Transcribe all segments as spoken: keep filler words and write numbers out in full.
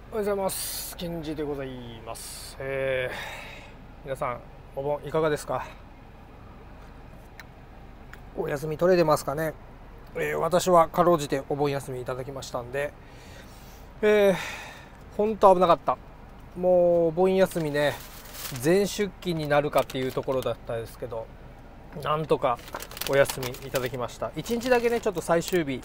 おはようございます。金次でございます。えー、皆さんお盆いかがですか？お休み取れてますかね？えー、私はかろうじてお盆休みいただきましたんで、えー、本当危なかった。もうお盆休みね、全出勤になるかっていうところだったんですけど、なんとかお休みいただきました。いちにちだけね、ちょっと最終日、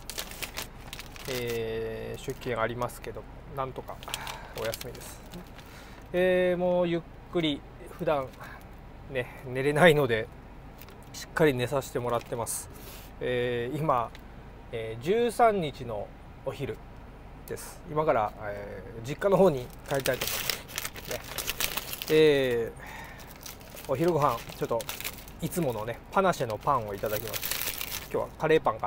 えー、出勤ありますけど、なんとかお休みです。えー、もうゆっくり普段ね寝れないのでしっかり寝させてもらってます。えー、今、えー、じゅうさんにちのお昼です。今から、えー、実家の方に帰りたいと思いますね。えー、お昼ご飯ちょっといつものねパナシェのパンをいただきます。今日はカレーパンから。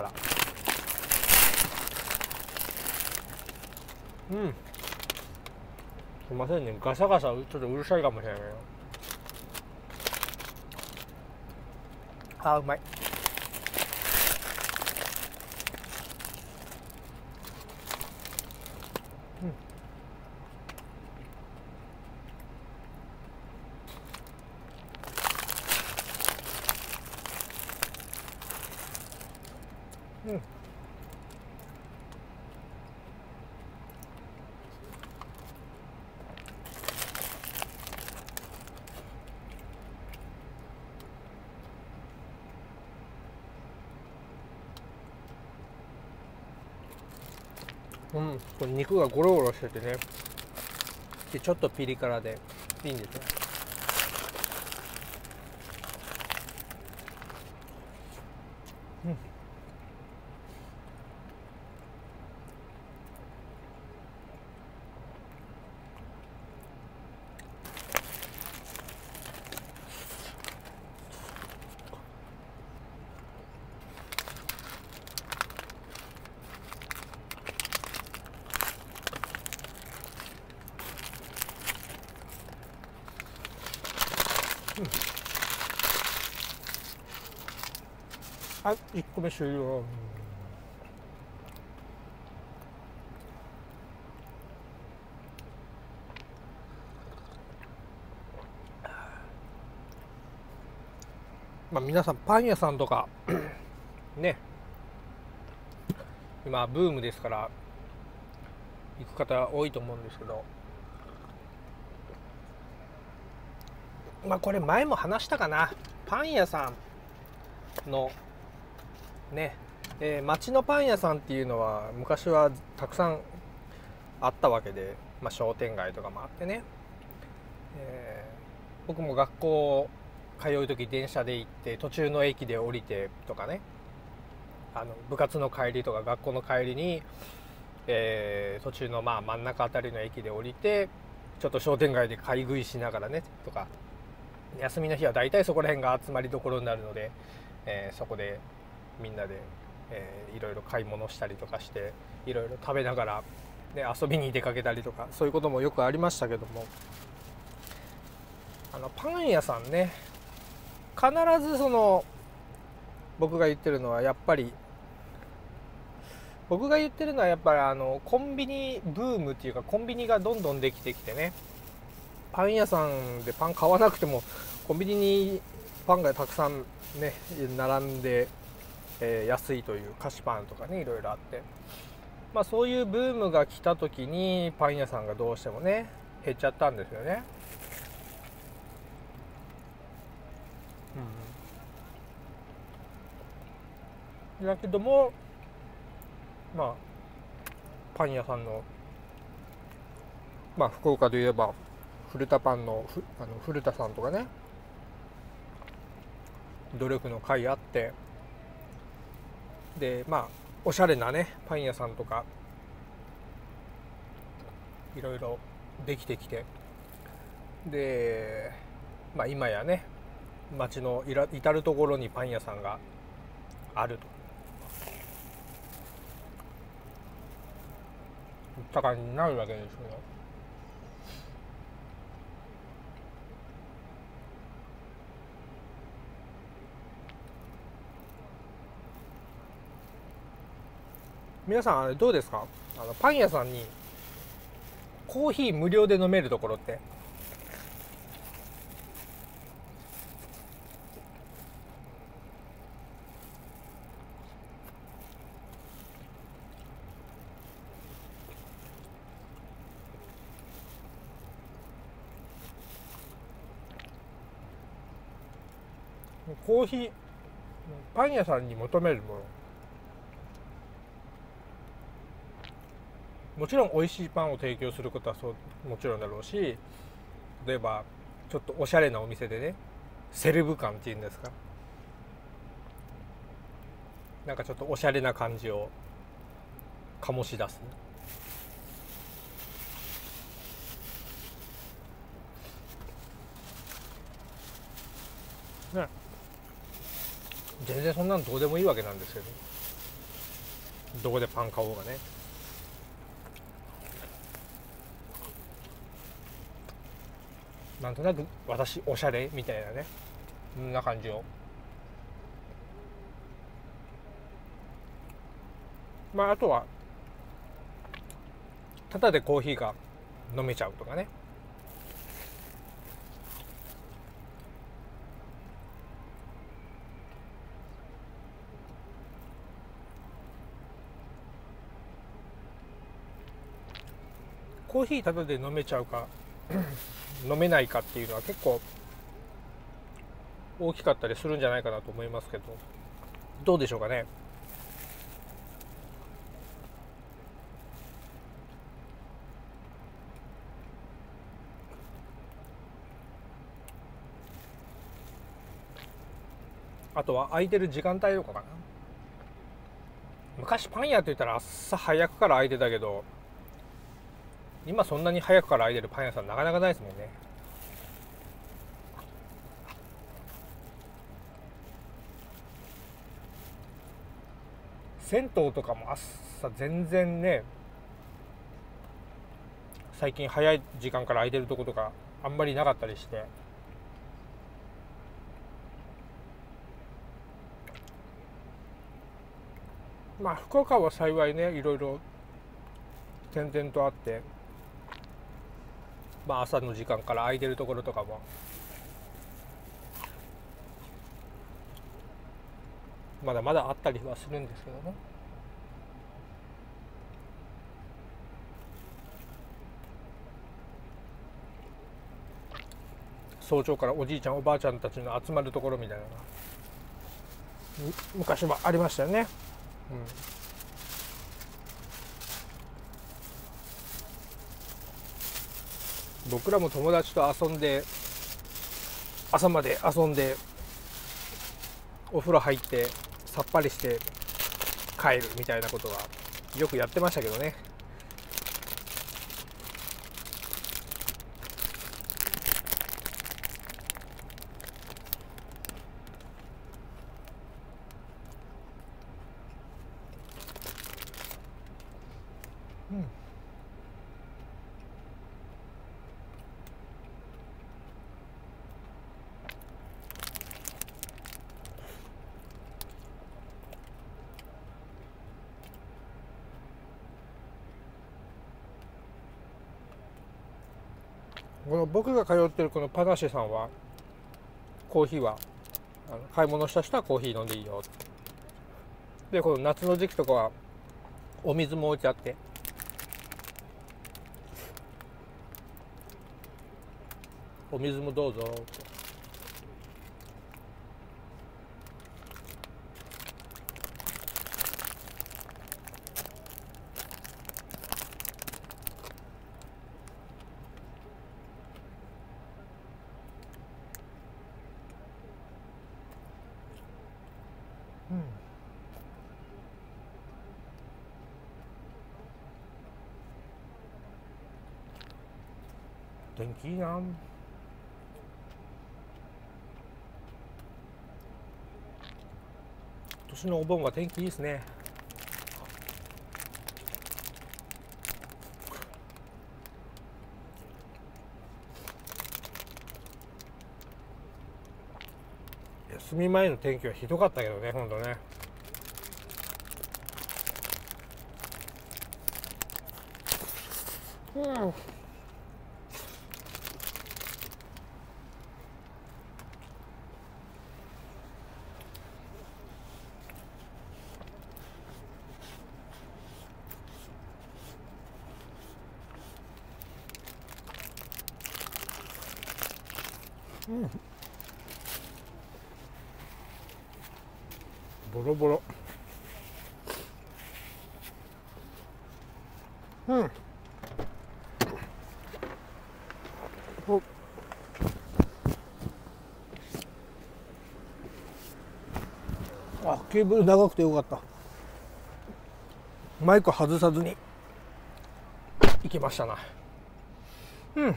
うん、すいませんね、ガサガサちょっとうるさいかもしれないよ。あーうまい。うん、うん、うん、これ肉がゴロゴロしててね、でちょっとピリ辛でいいんですね。うん、はい、いっこめ終了。まあ皆さんパン屋さんとかね、今ブームですから行く方多いと思うんですけど、まあこれ前も話したかな。パン屋さんのね、えー、町のパン屋さんっていうのは昔はたくさんあったわけで、まあ、商店街とかもあってね、えー、僕も学校通う時電車で行って途中の駅で降りてとかね、あの部活の帰りとか学校の帰りに、えー、途中のまあ真ん中あたりの駅で降りてちょっと商店街で買い食いしながらねとか、休みの日は大体そこら辺が集まりどころになるので、えー、そこでみんなで、えー、いろいろ買い物したりとかしていろいろ食べながら、ね、遊びに出かけたりとかそういうこともよくありましたけども、あのパン屋さんね、必ずその僕が言ってるのはやっぱり僕が言ってるのはやっぱりあのコンビニブームっていうか、コンビニがどんどんできてきてね、パン屋さんでパン買わなくてもコンビニにパンがたくさんね並んで、えー、安いという菓子パンとかねいろいろあって、まあそういうブームが来た時にパン屋さんがどうしてもね減っちゃったんですよね。うん、だけどもまあパン屋さんの、まあ福岡で言えば古田パンのふあの古田さんとかね、努力の甲斐あって、でまあおしゃれなねパン屋さんとかいろいろできてきて、でまあ今やね街の至る所にパン屋さんがあるといった感じになるわけですよ。皆さんあれどうですか？あのパン屋さんにコーヒー無料で飲めるところって。コーヒーパン屋さんに求めるもの、もちろん美味しいパンを提供することはそうもちろんだろうし、例えばちょっとおしゃれなお店でね、セレブ感っていうんですか、なんかちょっとおしゃれな感じを醸し出す、ね、全然そんなのどうでもいいわけなんですけど、どこでパン買おうがね。なんとなく私おしゃれみたいなね、そんな感じを、まああとはただでコーヒーが飲めちゃうとかね。コーヒーただで飲めちゃうか飲めないかっていうのは結構大きかったりするんじゃないかなと思いますけど、どうでしょうかね。あとは空いてる時間帯とかかな。昔パン屋って言ったら朝早くから空いてたけど、今そんなに早くから空いてるパン屋さんなかなかないですもんね。銭湯とかも朝全然ね、最近早い時間から空いてるとことかあんまりなかったりして、まあ福岡は幸いね、いろいろ点々とあって、まあ朝の時間から空いてるところとかもまだまだあったりはするんですけどね。早朝からおじいちゃんおばあちゃんたちの集まるところみたいなのが昔はありましたよね。うん、僕らも友達と遊んで朝まで遊んでお風呂入ってさっぱりして帰るみたいなことはよくやってましたけどね。うん、この僕が通ってるこのパナシさんはコーヒーはあの買い物した人はコーヒー飲んでいいよで、この夏の時期とかはお水も置いてあって、お水もどうぞと。うん、天気いいな。今年のお盆は天気いいですね。休み前の天気はひどかったけどね、ほんとね。 うんうんボロボロ。うんおあ、ケーブル長くてよかった。マイク外さずに行きましたな。うん。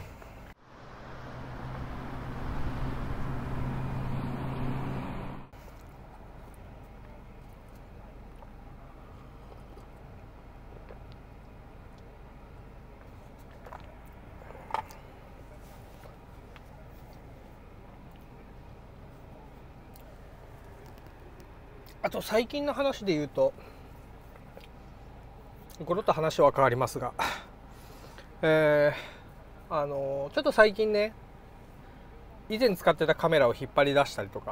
あと最近の話で言うと、ゴロッと話は変わりますが、えー、あのちょっと最近ね、以前使ってたカメラを引っ張り出したりとか、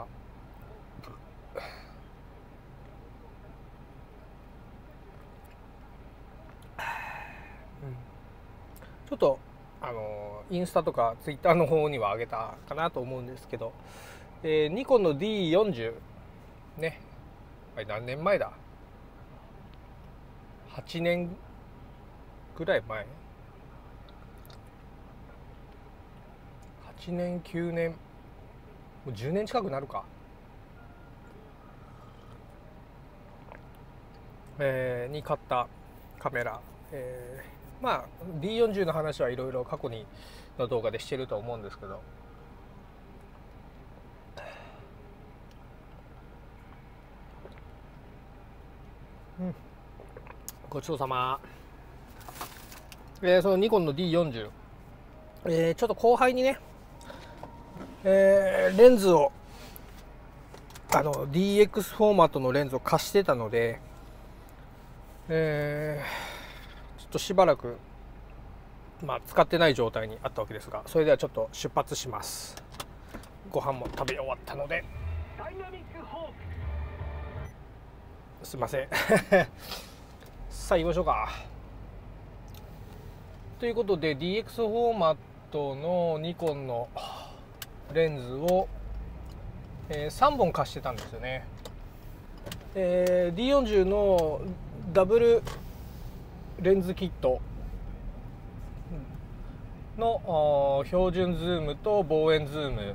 ちょっとあのインスタとかツイッターの方には上げたかなと思うんですけど、えー、ニコンの ディーよんじゅう ね、あれ何年前だ、はちねんぐらい前、はちねんきゅうねん、もうじゅうねん近くなるか、えー、に買ったカメラ、えー、まあ ディーよんじゅう の話はいろいろ過去にの動画でしてると思うんですけど、うん、ごちそうさま。えー、そのニコンの ディーよんじゅう、えー、ちょっと後輩にね、えー、レンズをあの ディーエックス フォーマットのレンズを貸してたので、えー、ちょっとしばらく、まあ、使ってない状態にあったわけですが、それではちょっと出発します。ご飯も食べ終わったので、すいませんさあ行きましょうか。ということで ディーエックス フォーマットのニコンのレンズを、えー、さんぼん貸してたんですよね。えー、ディーよんじゅう のダブルレンズキットの標準ズームと望遠ズーム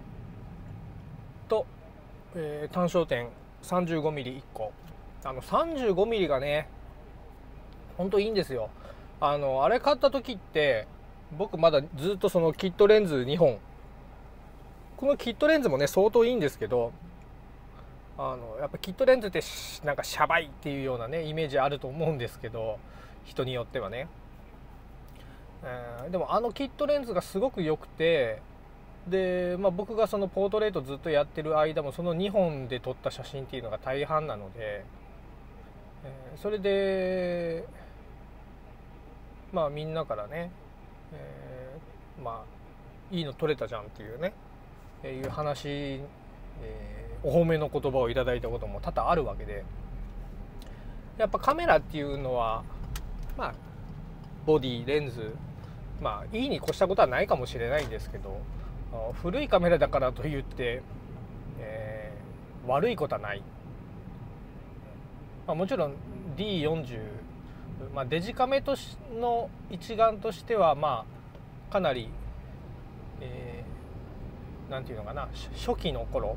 と、えー、単焦点 さんじゅうごミリいっこ、あの さんじゅうごミリ がねほんといいんですよ。あのあれ買った時って僕まだずっとそのキットレンズにほん、このキットレンズもね相当いいんですけど、あのやっぱキットレンズってなんかシャバいっていうようなねイメージあると思うんですけど、人によってはね、えー、でもあのキットレンズがすごく良くて、で、まあ、僕がそのポートレートずっとやってる間もそのにほんで撮った写真っていうのが大半なので、えー、それでまあみんなからね、えー、まあいいの撮れたじゃんっていうね、えー、いう話、えー、お褒めの言葉をいただいたことも多々あるわけで、やっぱカメラっていうのはまあボディレンズ、まあいいに越したことはないかもしれないんですけど、古いカメラだからといって、えー、悪いことはない、まあ、もちろん ディーよんじゅう、まあ、デジカメとしの一眼としてはまあかなり、えー、なんていうのかな、初期の頃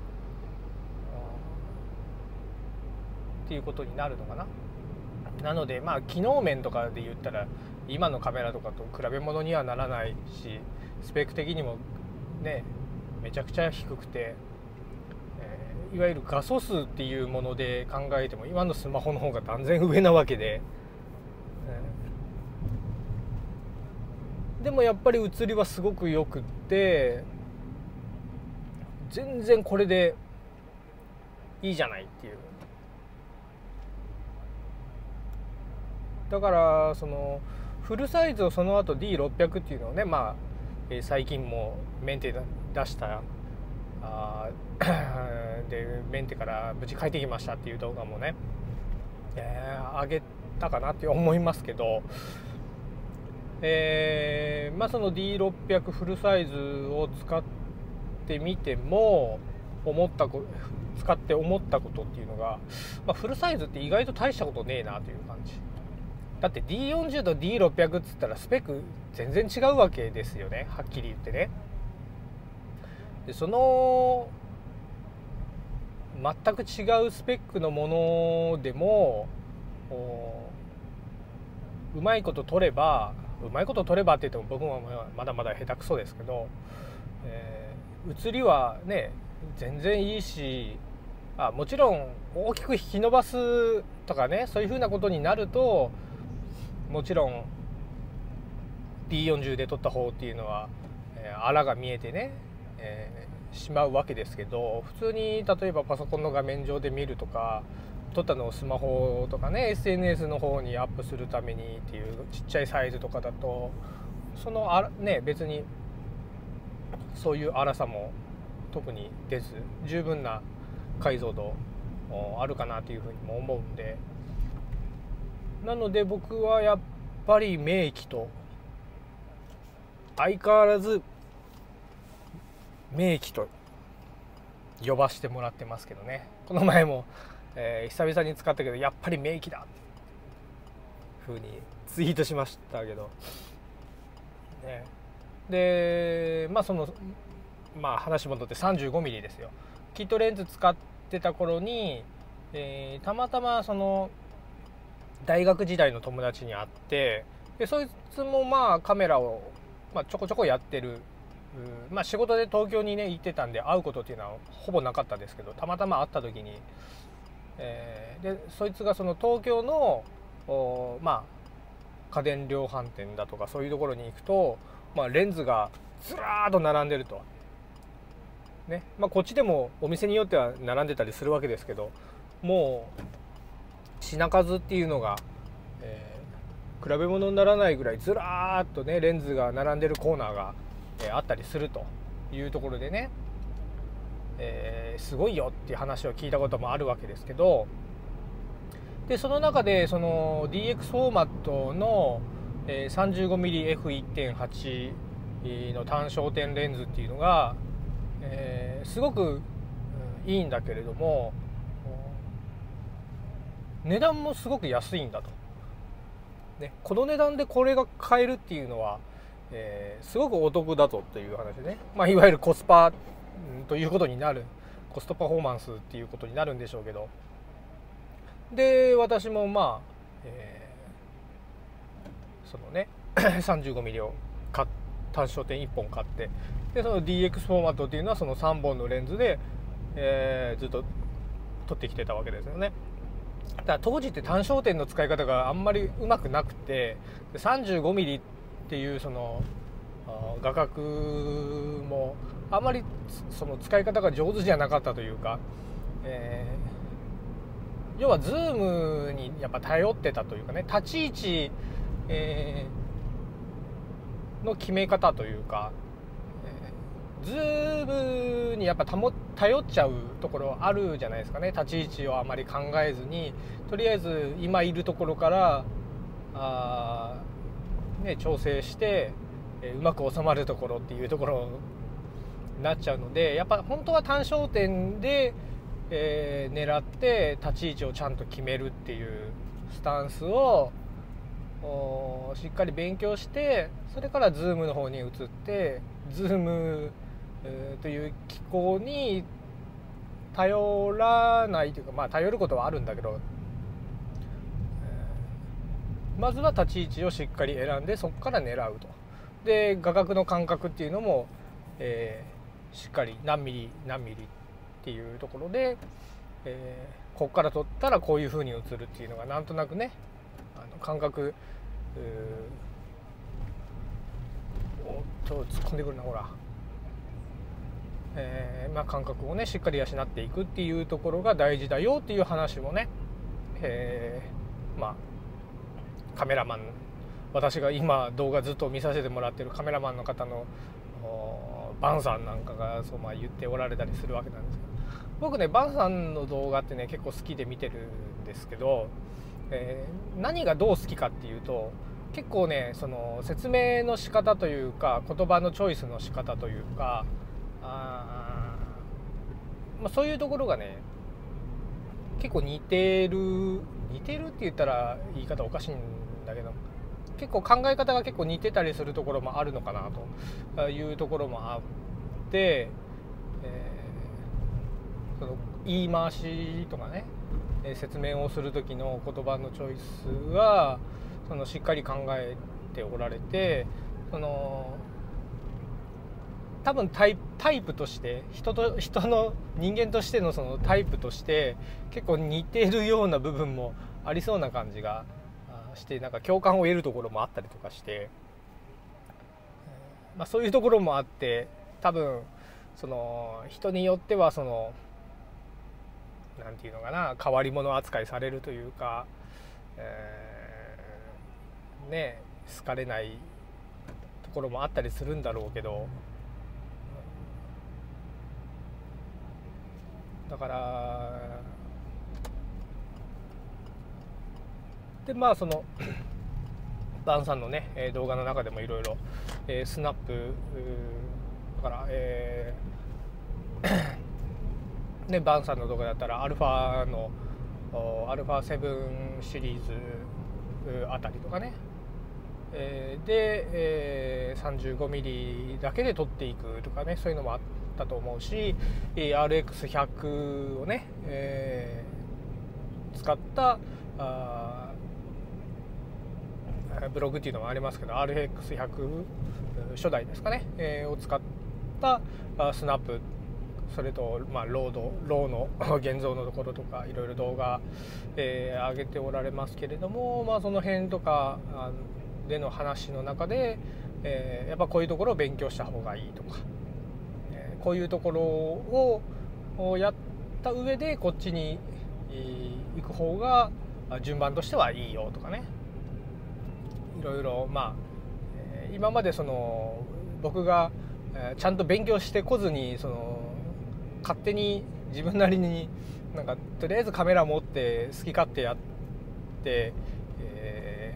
っていうことになるのかな。なのでまあ機能面とかで言ったら今のカメラとかと比べ物にはならないし、スペック的にもねめちゃくちゃ低くて、えー、いわゆる画素数っていうもので考えても今のスマホの方が断然上なわけで、えー、でもやっぱり写りはすごくよくって、全然これでいいじゃないっていう。だからそのフルサイズをその後 ディーろっぴゃく っていうのをね、まあ、えー、最近もメンテ出したあでメンテから無事帰ってきましたっていう動画もね、えー、上げたかなって思いますけど、えー、まあその ディーろっぴゃく フルサイズを使ってみても思ったこ使って思ったことっていうのが、まあ、フルサイズって意外と大したことねえなという感じだって ディーよんじゅう と ディーろっぴゃく っつったらスペック全然違うわけですよね、はっきり言ってね。でその全く違うスペックのものでもうまいこと取ればうまいこと取ればって言っても僕もまだまだ下手くそですけど、えー、映りはね全然いいし、あもちろん大きく引き伸ばすとかね、そういう風なことになるともちろん ディーよんじゅう で撮った方っていうのは、えー、あらが見えてね、えー、しまうわけですけど、普通に例えばパソコンの画面上で見るとか、撮ったのをスマホとかね エスエヌエス の方にアップするためにっていうちっちゃいサイズとかだと、そのあね別にそういう粗さも特に出ず十分な解像度あるかなというふうにも思うんで、なので僕はやっぱり名機と相変わらず名機と呼ばしてもらってますけどね。この前も、えー、久々に使ったけどやっぱり名機だふうにツイートしましたけど、ね、でまあそのまあ話戻って さんじゅうごミリ ですよ。キットレンズ使ってた頃に、えー、たまたまその大学時代の友達に会って、でそいつもまあカメラを、まあ、ちょこちょこやってる、まあ、仕事で東京にね行ってたんで会うことっていうのはほぼなかったですけど、たまたま会った時に、えー、でそいつがその東京のまあ家電量販店だとかそういうところに行くと、まあ、レンズがずらーっと並んでると。ねまあ、こっちでもお店によっては並んでたりするわけですけど、もう品数っていうのが、えー、比べ物にならないぐらいずらーっとねレンズが並んでるコーナーが、えー、あったりするというところでね、えー、すごいよっていう話を聞いたこともあるわけですけど、でその中でその ディーエックス フォーマットの、えー、さんじゅうごミリエフいってんはち の単焦点レンズっていうのがえー、すごく、うん、いいんだけれども値段もすごく安いんだと、ね、この値段でこれが買えるっていうのは、えー、すごくお得だぞという話でね、まあ、いわゆるコスパ、うん、ということになるコストパフォーマンスっていうことになるんでしょうけど、で私もまあ、えー、そのね さんじゅうごミリ を買って単焦点いっぽん買って、でその ディーエックス フォーマットっていうのはそのさんぼんのレンズで、えー、ずっと撮ってきてたわけですよね。だから当時って単焦点の使い方があんまりうまくなくて、 さんじゅうごミリ っていうその画角もあんまりその使い方が上手じゃなかったというか、えー、要はズームにやっぱ頼ってたというかね、立ち位置、えーの決め方というか、えー、ズームにやっぱ頼っちゃうところあるじゃないですかね。立ち位置をあまり考えずにとりあえず今いるところからあ、ね、調整して、えー、うまく収まるところっていうところになっちゃうので、やっぱ本当は単焦点で、えー、狙って立ち位置をちゃんと決めるっていうスタンスをしっかり勉強して、それからズームの方に移ってズーム、えー、という機構に頼らないというか、まあ頼ることはあるんだけど、えー、まずは立ち位置をしっかり選んでそこから狙うと。で画角の感覚っていうのも、えー、しっかり何ミリ何ミリっていうところで、えー、ここから撮ったらこういう風に映るっていうのがなんとなくねあの感覚おっと突っ込んでくるなほら、えーまあ、感覚をねしっかり養っていくっていうところが大事だよっていう話もね、えー、まあカメラマン私が今動画ずっと見させてもらってるカメラマンの方のバンさんなんかがそう、まあ、言っておられたりするわけなんですけど、僕ねバンさんの動画ってね結構好きで見てるんですけど、えー、何がどう好きかっていうと、結構ねその説明の仕方というか言葉のチョイスの仕方というか、あ、まあ、そういうところがね結構似てる似てるって言ったら言い方おかしいんだけど、結構考え方が結構似てたりするところもあるのかなというところもあって、えー、その言い回しとかね説明をする時の言葉のチョイスはそのしっかり考えておられて、その多分タイプ、タイプとして人と人の人間としてのそのタイプとして結構似ているような部分もありそうな感じがして、なんか共感を得るところもあったりとかして、まあ、そういうところもあって、多分その人によってはそのなんていうのかな、変わり者扱いされるというか、えー、ね好かれないところもあったりするんだろうけど、だからでまあそのバンさんのね動画の中でもいろいろスナップだから、えーね、バンさんの動画だったらアルファのアルファセブンシリーズあたりとかね、えー、で、えー、さんじゅうごミリ だけで撮っていくとかね、そういうのもあったと思うし、 アールエックスひゃく をね、えー、使ったあブログっていうのもありますけど アールエックスひゃく 初代ですかね、えー、を使ったスナップ、それと、まあ、ロードローの現像のところとかいろいろ動画、えー、上げておられますけれども、まあ、その辺とかでの話の中で、えー、やっぱこういうところを勉強した方がいいとか、えー、こういうところをやった上でこっちに行く方が順番としてはいいよとかね、いろいろ、まあ今までその僕がちゃんと勉強してこずにその勝手に自分なりになんかとりあえずカメラ持って好き勝手やって、え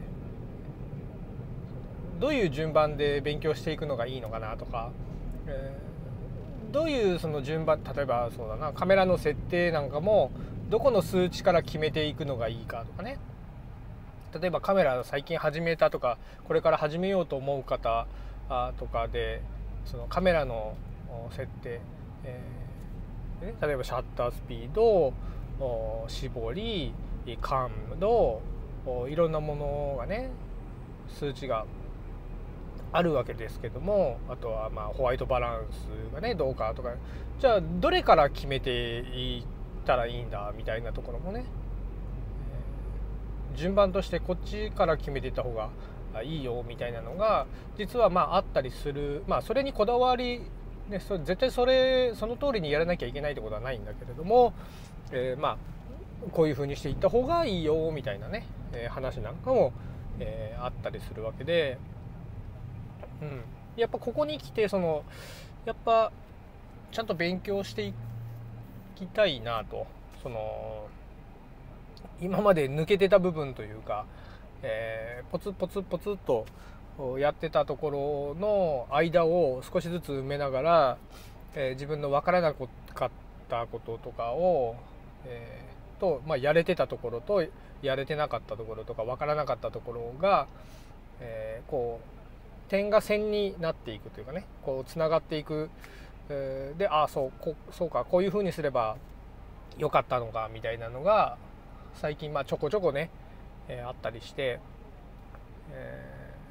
ー、どういう順番で勉強していくのがいいのかなとか、えー、どういうその順番、例えばそうだな、カメラの設定なんかもどこの数値から決めていくのがいいかとかね、例えばカメラ最近始めたとかこれから始めようと思う方とかでそのカメラの設定、えー、例えばシャッタースピード、絞り、感度、いろんなものがね数値があるわけですけども、あとはまあホワイトバランスがねどうかとか、じゃあどれから決めていったらいいんだみたいなところもね、順番としてこっちから決めていった方がいいよみたいなのが実はまああったりする。まあそれにこだわり、ね、そ絶対それその通りにやらなきゃいけないってことはないんだけれども、えー、まあこういう風にしていった方がいいよみたいなね、えー、話なんかも、えー、あったりするわけで、うん、やっぱここに来てそのやっぱちゃんと勉強していきたいなと、その今まで抜けてた部分というか、えー、ポツポツポツとやってたところの間を少しずつ埋めながら、えー、自分の分からなかったこととかを、えーとまあ、やれてたところとやれてなかったところとか分からなかったところが、えー、こう点が線になっていくというかね、こうつながっていく、えー、でああそうこそうかこういう風にすればよかったのかみたいなのが最近まあちょこちょこね、えー、あったりして、え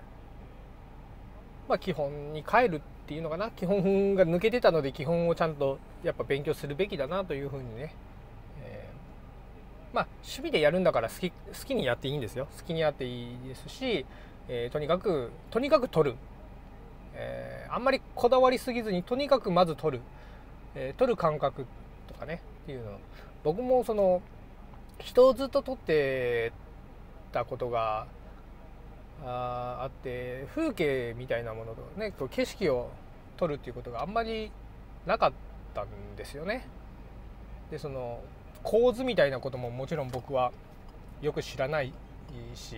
ー、まあ基本に帰るっていうのかな、基本が抜けてたので基本をちゃんとやっぱ勉強するべきだなというふうにね、えー、まあ趣味でやるんだから好き好きにやっていいんですよ。好きにやっていいですし、えー、とにかくとにかく撮る、えー、あんまりこだわりすぎずにとにかくまず撮る、えー、撮る感覚とかねっていうの、僕もその人をずっと撮ってたことがああって風景みたいなものとねこう景色を撮るっていうことがあんまりなかったんですよね。でその構図みたいなことももちろん僕はよく知らないし、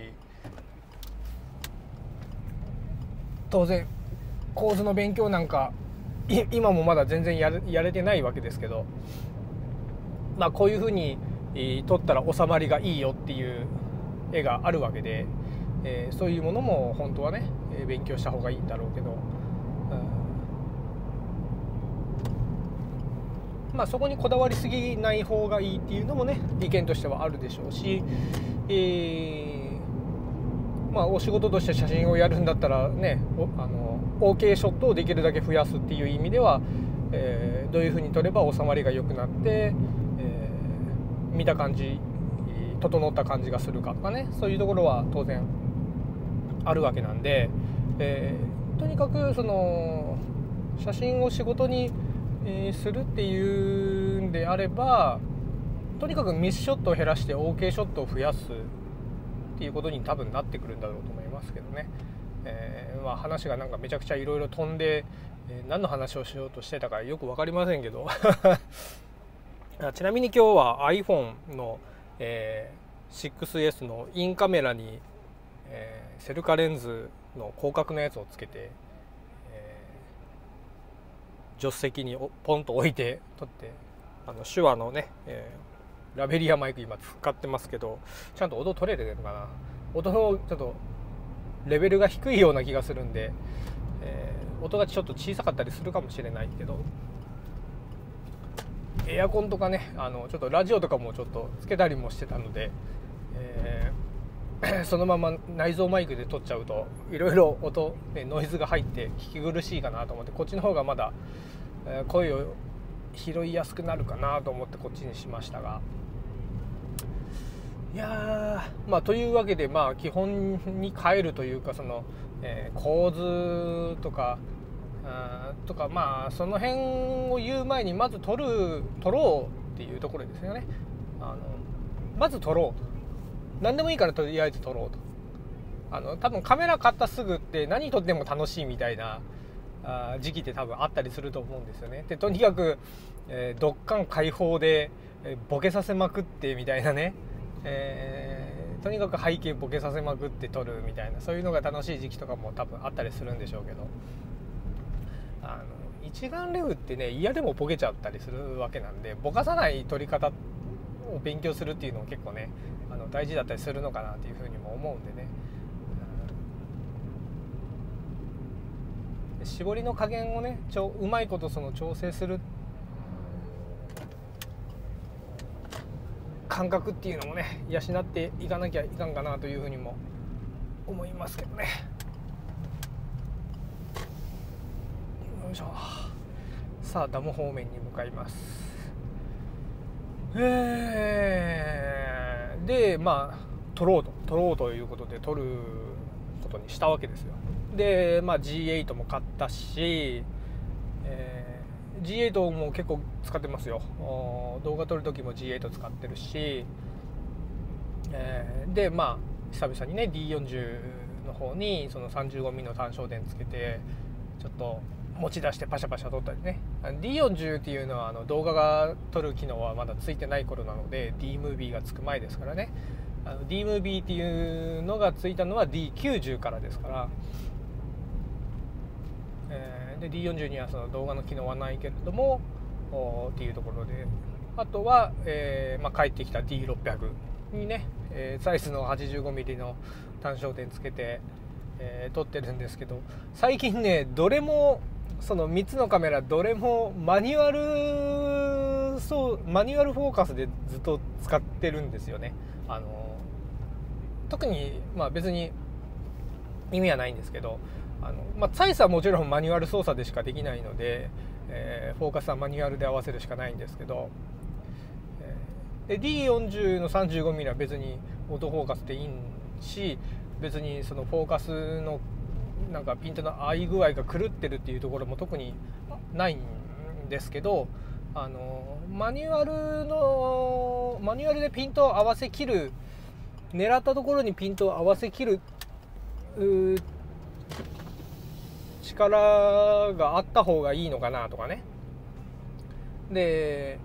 当然構図の勉強なんか今もまだ全然やれ、やれてないわけですけど、まあこういうふうに撮ったら収まりがいいよっていう絵があるわけで、えー、そういうものも本当はね勉強した方がいいんだろうけど、うん、まあそこにこだわりすぎない方がいいっていうのもね意見としてはあるでしょうし、えー、まあお仕事として写真をやるんだったらねあの OK ショットをできるだけ増やすっていう意味では、えー、どういうふうに撮れば収まりが良くなって、えー、見た感じ整った感じがするかとかね、そういうところは当然あるわけなんで、えー、とにかくその写真を仕事に、えー、するっていうんであれば、とにかくミスショットを減らして OK ショットを増やすっていうことに多分なってくるんだろうと思いますけどね。えーまあ、話がなんかめちゃくちゃいろいろ飛んで、えー、何の話をしようとしてたかよく分かりませんけどちなみに今日は iPhone の、えー、シックスエス のインカメラに、えー、セルカレンズの広角のやつをつけて、えー、助手席にポンと置いて撮って、あの手話のね、えー、ラベリアマイク今使ってますけど、ちゃんと音取れてるのかな。音のちょっとレベルが低いような気がするんで、えー、音がちょっと小さかったりするかもしれないけど、エアコンとかね、あのちょっとラジオとかもちょっとつけたりもしてたので、えー、そのまま内蔵マイクで撮っちゃうといろいろ音、ね、ノイズが入って聞き苦しいかなと思って、こっちの方がまだ、えー、声を拾いやすくなるかなと思ってこっちにしましたが、いやまあというわけで、まあ基本に変えるというか、その、えー、構図とかあとか、まあその辺を言う前にまず撮る撮ろうっていうところですよね。あのまず撮ろうと、何でもいいからとりあえず撮ろうと。あの多分カメラ買ったすぐって何撮っても楽しいみたいなあ時期って多分あったりすると思うんですよね。でとにかく、えー、どっかん開放で、えー、ボケさせまくってみたいなね、えー、とにかく背景ボケさせまくって撮るみたいな、そういうのが楽しい時期とかも多分あったりするんでしょうけど、あの一眼レフってね嫌でもボケちゃったりするわけなんで、ぼかさない撮り方を勉強するっていうのも結構ねあの大事だったりするのかなっていうふうにも思うんでね、うん、絞りの加減をねちょうまいことその調整する感覚っていうのもね養っていかなきゃいかんかなというふうにも思いますけどね。よいしょ。さあダム方面に向かいます。えー、でまあ撮ろうと撮ろうということで撮ることにしたわけですよ。でまあ ジーエイト も買ったし、えー、ジーエイト も結構使ってますよ。動画撮る時も ジーエイト 使ってるし、えー、でまあ久々にね ディーよんじゅう の方にその さんじゅうごミリ の単焦点つけてちょっと持ち出してパシャパシャ撮ったりね。 ディーよんじゅう っていうのはあの動画が撮る機能はまだついてない頃なので D ムービーがつく前ですからね。あの D ムービーっていうのがついたのは ディーきゅうじゅう からですから、えー、で ディーよんじゅう にはその動画の機能はないけれどもっていうところで、あとは、えーまあ、帰ってきた ディーろっぴゃく にね、えー、サイズの はちじゅうごミリ の単焦点つけて、えー、撮ってるんですけど、最近ねどれもそのみっつのカメラどれもマニュアルそうマニュアルフォーカスでずっと使ってるんですよね。あの特にまあ別に意味はないんですけど、あの、まあ、サイズはもちろんマニュアル操作でしかできないので、えー、フォーカスはマニュアルで合わせるしかないんですけど、えー、で ディーよんじゅう の さんじゅうごミリ は別にオートフォーカスでいいし、別にそのフォーカスのなんかピントの合い具合が狂ってるっていうところも特にないんですけど、あのマニュアルのマニュアルでピントを合わせきる、狙ったところにピントを合わせきるう力があった方がいいのかなとかね。で、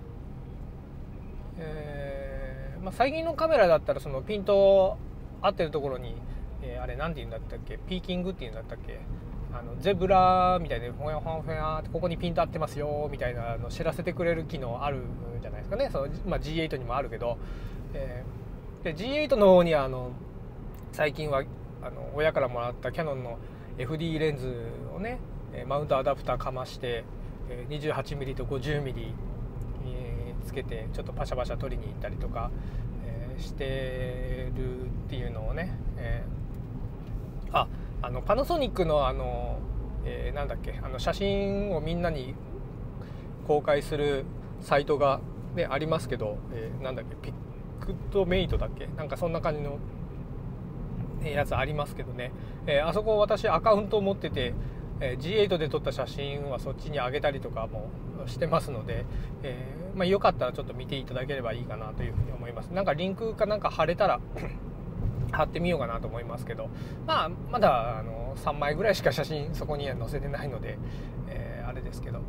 えーまあ、最近のカメラだったらそのピント合ってるところに、えー、あれなんて言うんだったっけ、ピーキングって言うんだったっけ、あのゼブラみたいでほやほやほやってここにピント合ってますよみたいなの知らせてくれる機能あるじゃないですかね。その、まあ、ジーエイト にもあるけど、えー、で ジーエイト の方にはあの最近はあの親からもらったキヤノンの エフディー レンズをね、マウントアダプターかまして にじゅうはちミリ と ごじゅうミリ につけてちょっとパシャパシャ撮りに行ったりとか、えー、してるっていうのをね、えー、ああのパナソニックのあの、えー、なんだっけ、あの写真をみんなに公開するサイトが、ね、ありますけど、えー、なんだっけ、ピックトメイトだっけ、なんかそんな感じのやつありますけどね、えー、あそこ私アカウントを持ってて、えー、ジーエイト で撮った写真はそっちに上げたりとかもしてますので、えーまあ、よかったらちょっと見ていただければいいかなというふうに思います。なんかリンクかなんか貼れたら貼ってみようかなと思いますけど、まあ、まだあのさんまいぐらいしか写真そこには載せてないので、えー、あれですけど。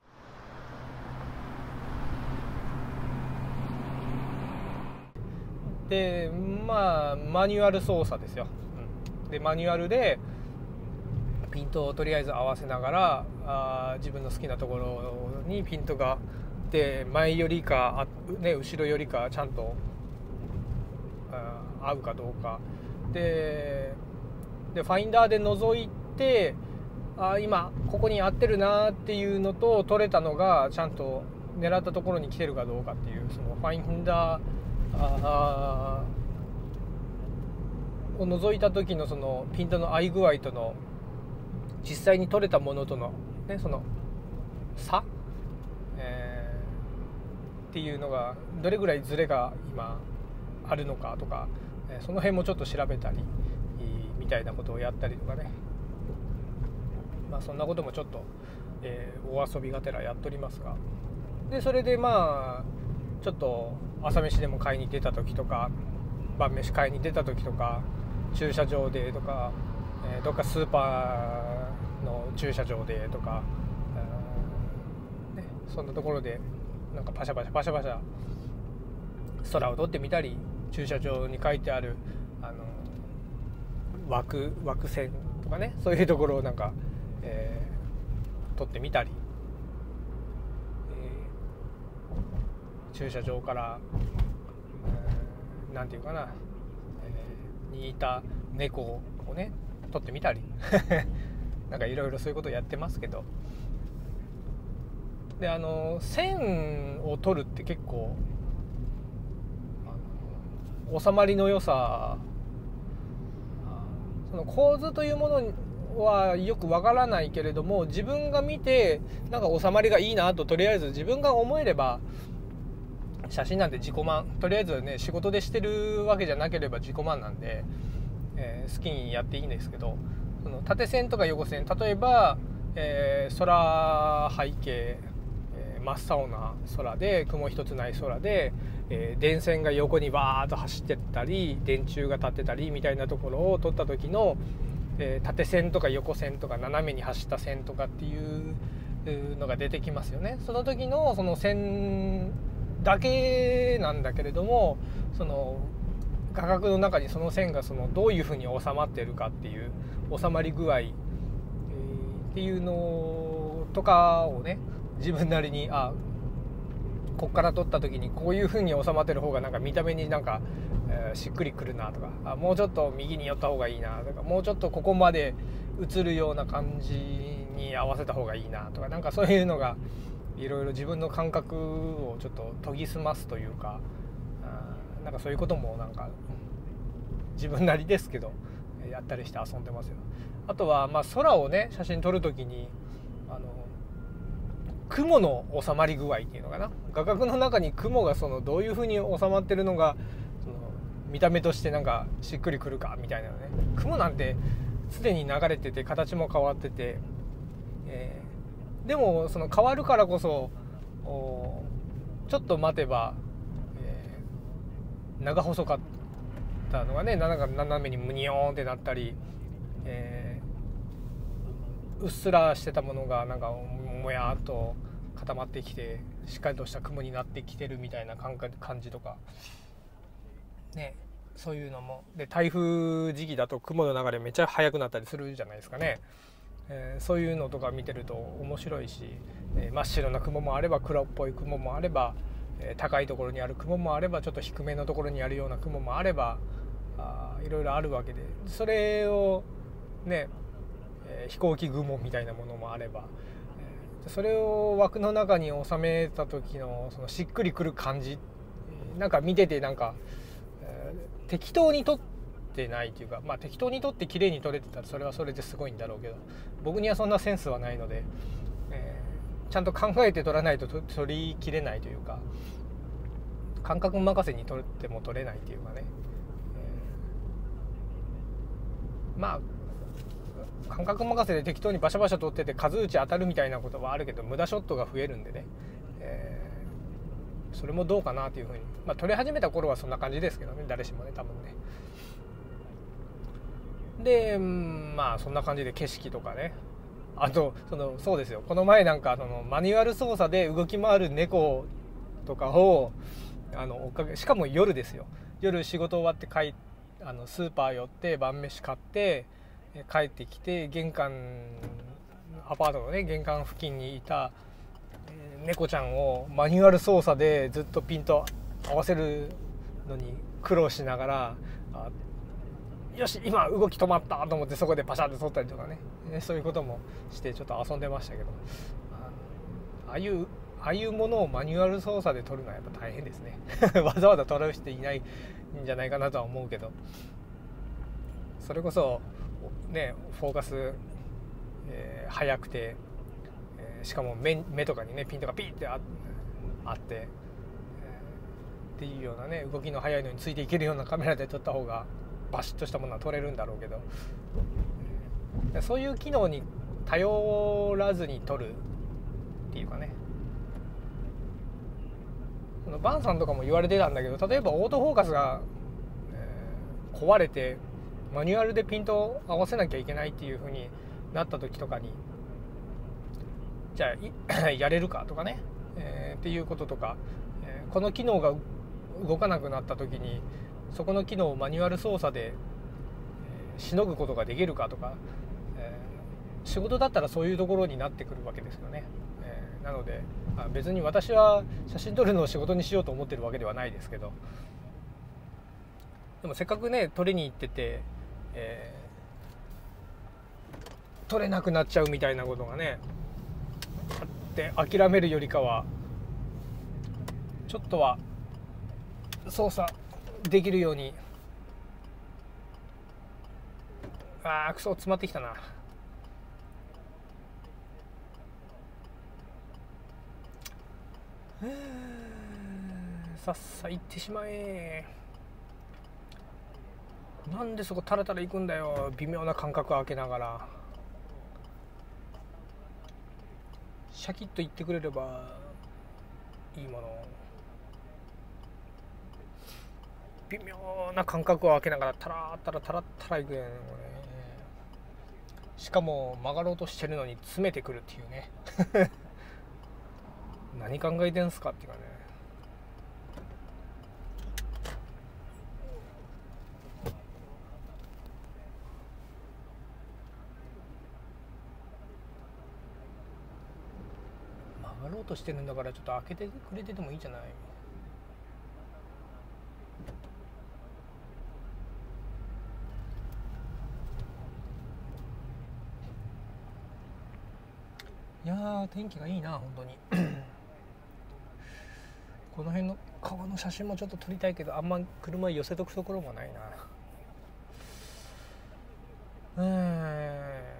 でまあマニュアル操作ですよ、うん、でマニュアルでピントをとりあえず合わせながら、あ自分の好きなところにピントがで前よりか、ね、後ろよりかちゃんと合うかどうかで、でファインダーで覗いて、あ今ここに合ってるなっていうのと、撮れたのがちゃんと狙ったところに来てるかどうかっていう、そのファインダーあを覗いた時のそのピントの合い具合との実際に撮れたものとの、ね、その差、えー、っていうのがどれぐらいズレが今あるのかとか、その辺もちょっと調べたりみたいなことをやったりとかね、まあ、そんなこともちょっと、えー、お遊びがてらやっておりますが、でそれでまあちょっと朝飯でも買いに出た時とか晩飯買いに出た時とか駐車場でとか、えー、どっかスーパーの駐車場でとか、えーね、そんなところでなんかパシャパシャパシャパシャ空を撮ってみたり、駐車場に書いてあるあの枠枠線とかね、そういうところをなんか、えー、撮ってみたり、えー、駐車場から、えー、なんていうかな、えー、にいた猫をね撮ってみたりなんかいろいろそういうことをやってますけど、であの線を撮るって結構収まりの良さ、その構図というものはよくわからないけれども、自分が見てなんか収まりがいいなと、とりあえず自分が思えれば、写真なんて自己満、とりあえずね仕事でしてるわけじゃなければ自己満なんで、えー、好きにやっていいんですけど、その縦線とか横線、例えば、えー、空背景、えー、真っ青な空で雲一つない空で、えー、電線が横にバーッと走ってったり電柱が立ってたりみたいなところを撮った時の、えー、縦線とか横線とか斜めに走った線とかっていうのが出てきますよね。その時のその線だけなんだけれども、その画角の中にその線がそのどういうふうに収まっているかっていう収まり具合、えー、っていうのとかをね、自分なりにあこっから撮った時にこういう風に収まってる方がなんか見た目になんか、えー、しっくりくるなとか、あもうちょっと右に寄った方がいいなとか、もうちょっとここまで映るような感じに合わせた方がいいなとか、なんかそういうのがいろいろ自分の感覚をちょっと研ぎ澄ますというか、あなんかそういうこともなんか自分なりですけどやったりして遊んでますよ。あとはまあ空をね写真撮る時にあの雲の収まり具合っていうのかな、画角の中に雲がそのどういう風に収まってるのがその見た目としてなんかしっくりくるかみたいなのね。雲なんてすでに流れてて形も変わってて、えー、でもその変わるからこそちょっと待てば、えー、長細かったのがねなんか斜めにムニョーンってなったり、 うっすらしてたものがなんかもやっと固まってきてしっかりとした雲になってきてるみたいな感じとかね、そういうのもで、台風時期だと雲の流れめっちゃ速くなったりするじゃないですかね。えー、そういうのとか見てると面白いし、えー、真っ白な雲もあれば黒っぽい雲もあれば、えー、高いところにある雲もあればちょっと低めのところにあるような雲もあれば、あいろいろあるわけで、それをね、えー、飛行機雲みたいなものもあれば、えー、それを枠の中に収めた時のそのしっくりくる感じ、なんか見ててなんか、えー、適当に撮ってないというか、まあ適当に撮って綺麗に撮れてたらそれはそれですごいんだろうけど、僕にはそんなセンスはないので、えー、ちゃんと考えて撮らないと撮りきれないというか、感覚任せに撮っても撮れないというかね、えー、まあ感覚任せで適当にバシャバシャ撮ってて数打ち当たるみたいなことはあるけど、無駄ショットが増えるんでね、えー、それもどうかなというふうに、まあ撮り始めた頃はそんな感じですけどね、誰しもね多分ね。でまあそんな感じで景色とかね、あとそのそうですよ、この前なんかそのマニュアル操作で動き回る猫とかをあの追っかけ、しかも夜ですよ、夜仕事終わって帰あのスーパー寄って晩飯買って帰ってきて、玄関アパートのね玄関付近にいた猫ちゃんをマニュアル操作でずっとピント合わせるのに苦労しながら、よし今動き止まったと思ってそこでパシャって撮ったりとかね、そういうこともしてちょっと遊んでましたけど、ああいうああいうものをマニュアル操作で撮るのはやっぱ大変ですねわざわざ撮る人いないんじゃないかなとは思うけど、それこそねフォーカス、えー、速くて、えー、しかも 目, 目とかにねピントがピーってあって、えー、っていうようなね動きの速いのについていけるようなカメラで撮った方がバシッとしたものは撮れるんだろうけど、そういう機能に頼らずに撮るっていうかね、バンさんとかも言われてたんだけど、例えばオートフォーカスが、えー、壊れてマニュアルでピントを合わせなきゃいけないっていう風になった時とかに、じゃあやれるかとかね、えー、っていうこととか、えー、この機能が動かなくなった時にそこの機能をマニュアル操作で、えー、しのぐことができるかとか、えー、仕事だったらそういうところになってくるわけですよね。えー、なので別に私は写真撮るのを仕事にしようと思ってるわけではないですけど、でもせっかくね撮りに行ってて、えー、撮れなくなっちゃうみたいなことがねあって諦めるよりかはちょっとは操作できるように、あークソ詰まってきたな。さっさ行ってしまえ。なんでそこタラタラ行くんだよ、微妙な間隔空けながら。シャキッと行ってくれればいいもの、微妙な間隔を空けながらタラタラタラタラ行くやねんこれ。しかも曲がろうとしてるのに詰めてくるっていうね何考えてんすかっていうかね。曲がろうとしてるんだからちょっと開けてくれててもいいじゃない。いやー天気がいいな本当にこの辺の川の写真もちょっと撮りたいけど、あんま車寄せとくところもないな。うーん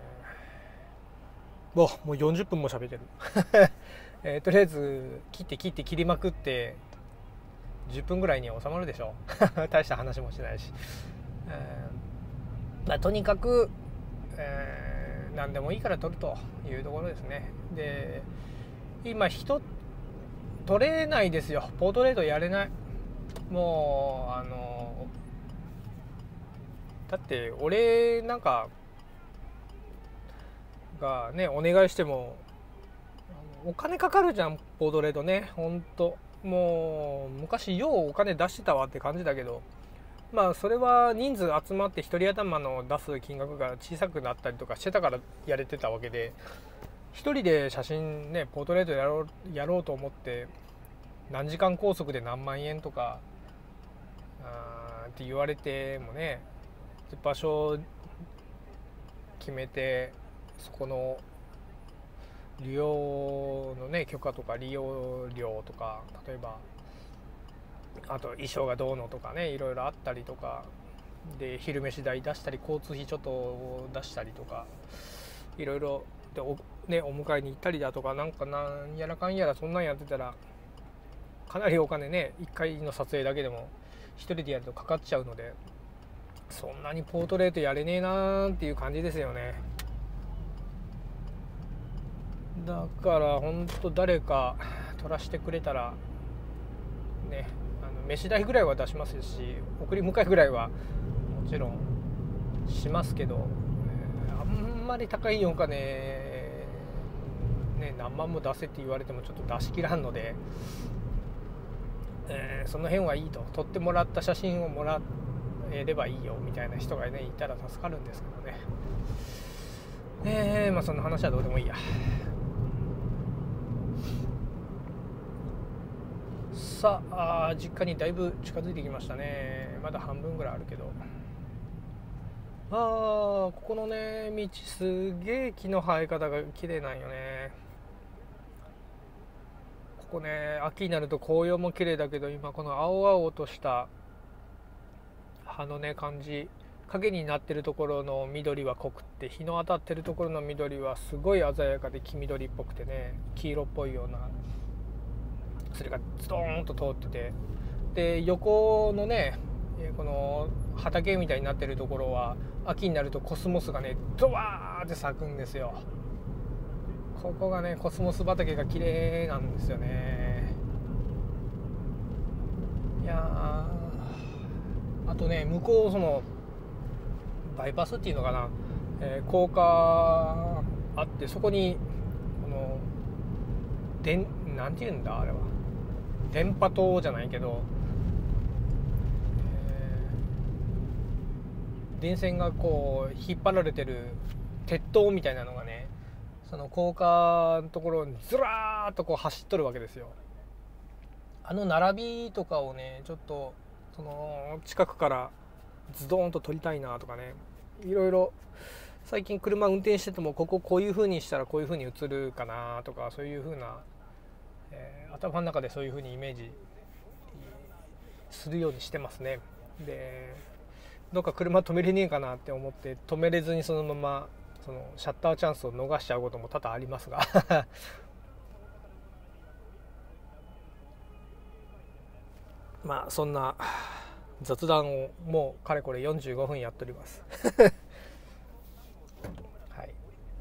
おもうよんじゅっぷんも喋ってる、えー、とりあえず切って切って切りまくってじゅっぷんぐらいに収まるでしょ大した話もしないし、えーまあ、とにかく、えー何でもいいから撮るというところですね。で今人撮れないですよ、ポートレートやれない。もうあのだって俺なんかがねお願いしてもお金かかるじゃん、ボードレードね。ほんともう昔ようお金出してたわって感じだけど、まあそれは人数集まって一人頭の出す金額が小さくなったりとかしてたからやれてたわけで、一人で写真ねポートレートやろうやろうと思って何時間拘束で何万円とかあって言われてもね、場所決めてそこの利用のね許可とか利用料とか、例えばあと衣装がどうのとかね、いろいろあったりとかで、昼飯代出したり交通費ちょっと出したりとかいろいろで お,、ね、お迎えに行ったりだとか、なんかなんやらかんやらそんなんやってたらかなりお金ね、いっかいの撮影だけでも一人でやるとかかっちゃうので、そんなにポートレートやれねえなーっていう感じですよね。だから本当誰か撮らせてくれたらね、あの飯代ぐらいは出しますし、送り迎えぐらいはもちろんしますけど、えー、あんまり高いお金、ね、何万も出せって言われてもちょっと出し切らんので、えー、その辺はいいと、撮ってもらった写真をもらえればいいよみたいな人がねいたら助かるんですけどね。えー、まあそんな話はどうでもいいや。さあ、あ実家にだいぶ近づいてきましたね。まだ半分ぐらいあるけど、あーここのね道すげえ木の生え方が綺麗なんよね。ここね秋になると紅葉も綺麗だけど、今この青々とした葉のね感じ、影になってるところの緑は濃くって、日の当たってるところの緑はすごい鮮やかで黄緑っぽくてね、黄色っぽいようなそれがズドーンと通ってて、で横のねこの畑みたいになってるところは秋になるとコスモスがねドワーって咲くんですよ。ここがねコスモス畑が綺麗なんですよね。いやあとね向こうそのバイパスっていうのかな、えー、高架あって、そこにこの電なんていうんだあれは電波塔じゃないけど、えー、電線がこう引っ張られてる鉄塔みたいなのがね、その高架のところにずらーっとこう走っとるわけですよ。あの並びとかをねちょっとその近くからズドーンと撮りたいなとかね、いろいろ最近車運転しててもこここういう風にしたらこういう風に映るかなとか、そういう風な、えー、頭の中でそういう風にイメージするようにしてますね。でどっか車止めれねえかなって思って止めれずにそのままそのシャッターチャンスを逃しちゃうことも多々ありますがまあそんな雑談をもうかれこれよんじゅうごふんやっておりますはい、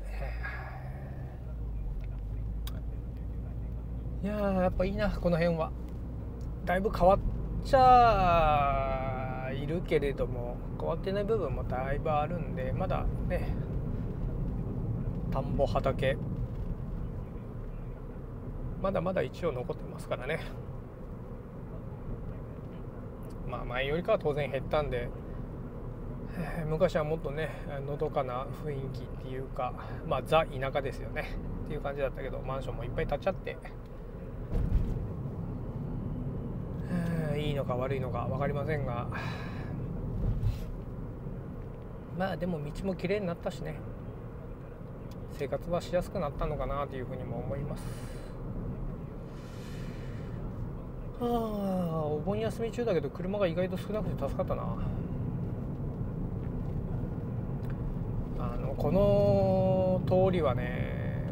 いやーやっぱいいな、この辺はだいぶ変わっちゃいるけれども変わってない部分もだいぶあるんで、まだね田んぼ畑まだまだ一応残ってますからね。まあ前よりかは当然減ったんで、昔はもっとねのどかな雰囲気っていうか、まあザ田舎ですよねっていう感じだったけど、マンションもいっぱい建っちゃって、いいのか悪いのか分かりませんが、まあでも道も綺麗になったしね、生活はしやすくなったのかなというふうにも思います。はあ、お盆休み中だけど車が意外と少なくて助かったな。あのこの通りはね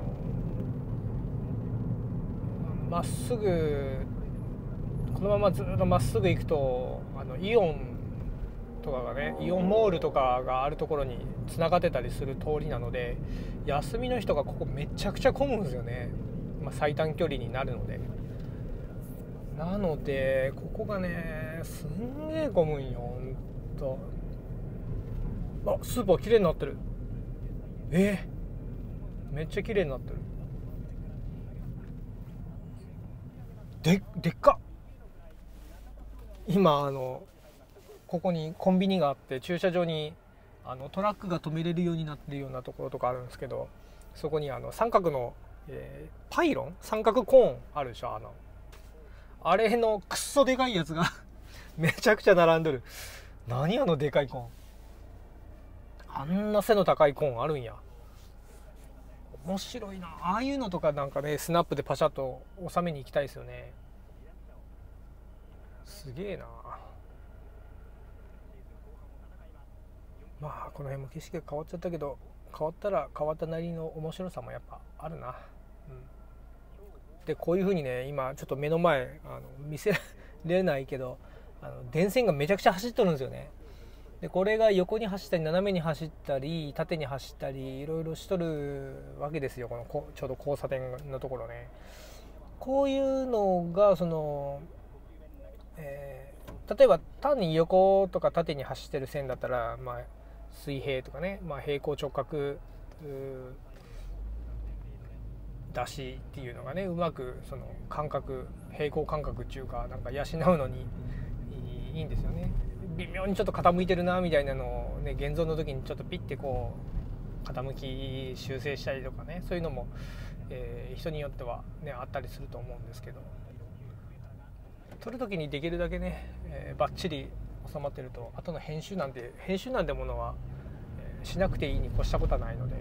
まっすぐこのままずっとまっすぐ行くとあのイオンとかがねイオンモールとかがあるところにつながってたりする通りなので、休みの人がここめちゃくちゃ混むんですよね、まあ、最短距離になるので。なのでここがねすんげえ混むんよほんと。あスーパー綺麗になってる。えめっちゃ綺麗になってる。ででっかっ。今あのここにコンビニがあって、駐車場にあのトラックが止めれるようになってるようなところとかあるんですけど、そこにあの三角の、えー、パイロン三角コーンあるでしょ。あのあれのクッソでかいやつがめちゃくちゃ並んでる。何あのでかいコーン。あんな背の高いコーンあるんや。面白いな。ああいうのとかなんかね、スナップでパシャッと収めに行きたいですよね。すげえな。まあこの辺も景色が変わっちゃったけど、変わったら変わったなりの面白さもやっぱあるな。うん、でこういう風にね、今ちょっと目の前あの見せられないけど、あの電線がめちゃくちゃ走っとるんですよね。でこれが横に走ったり斜めに走ったり縦に走ったりいろいろしとるわけですよ。このこちょうど交差点のところね。こういうのがその、えー、例えば単に横とか縦に走ってる線だったら、まあ、水平とかね、まあ、平行直角出しっていうのがね、うまくその感覚平行感覚っていうかなんか養うのにいいんですよね。微妙にちょっと傾いてるなみたいなのをね、現像の時にちょっとピッてこう傾き修正したりとかね、そういうのも、えー、人によってはねあったりすると思うんですけど、撮る時にできるだけね、えー、バッチリ収まってると、後の編集なんて編集なんてものは、えー、しなくていいに越したことはないので、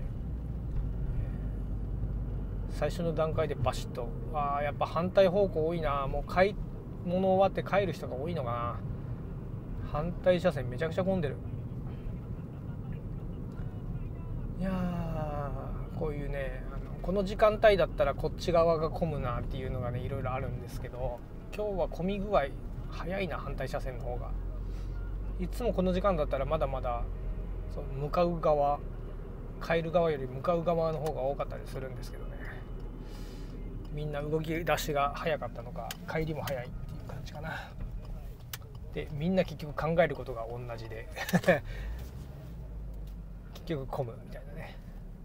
えー、最初の段階でバシッと、あーやっぱ反対方向多いな、もう買い物終わって帰る人が多いのかな。反対車線めちゃくちゃ混んでる。いやー、こういうね、あのこの時間帯だったらこっち側が混むなっていうのがねいろいろあるんですけど、今日は混み具合早いな。反対車線の方がいつもこの時間だったらまだまだその向かう側帰る側より向かう側の方が多かったりするんですけどね、みんな動き出しが早かったのか帰りも早いっていう感じかな。でみんな結局考えることが同じで結局混むみたいなね。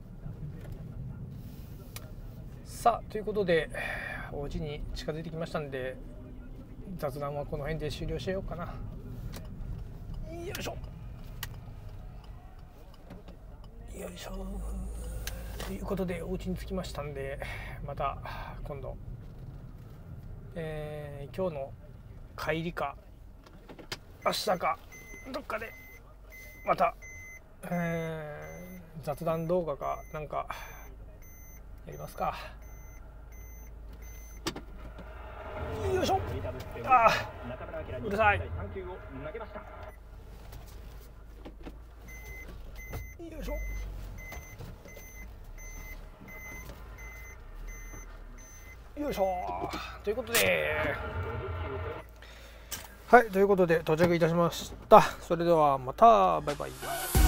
さあということでお家に近づいてきましたんで、雑談はこの辺で終了しようかな。よいしょよいしょということでお家に着きましたんで、また今度、えー、今日の帰りか明日かどっかでまた、えー、雑談動画かなんかやりますか。よいしょ。あーうるさい。よいしょ。よいしょ。ということではいということで到着いたしました。それではまたバイバイ。